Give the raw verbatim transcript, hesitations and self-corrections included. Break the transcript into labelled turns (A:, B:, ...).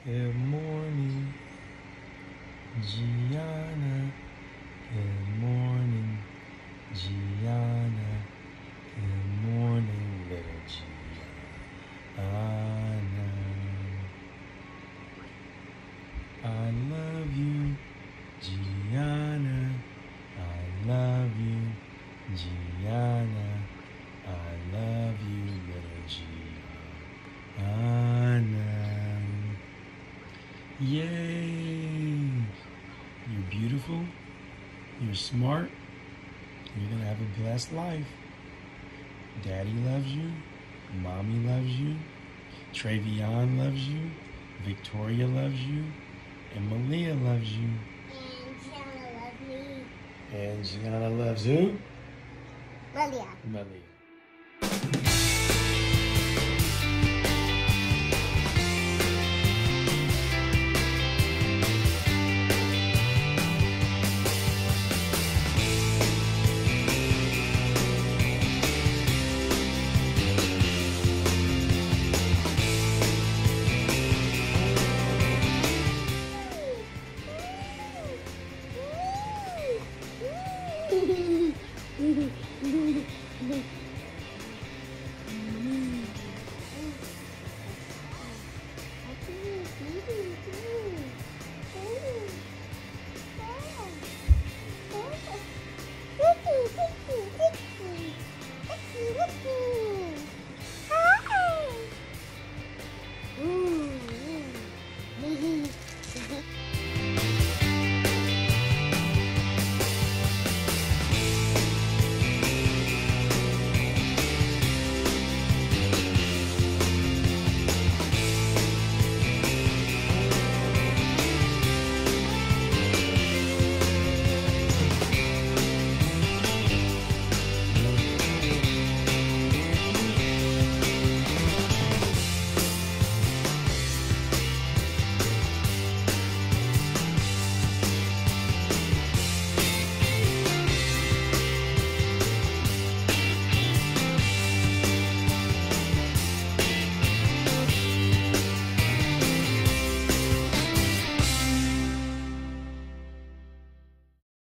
A: Good morning, Giana. Good morning, Giana. Good morning, little Giana. I love you, Giana. I love you, Giana. I love you, little Giana. Yay! You're beautiful. You're smart. You're going to have a blessed life. Daddy loves you. Mommy loves you. Travion loves you. Victoria loves you. And Malia loves you.
B: And Giana loves me.
A: And Giana loves who?
B: Malia.
A: Malia.
B: Woo!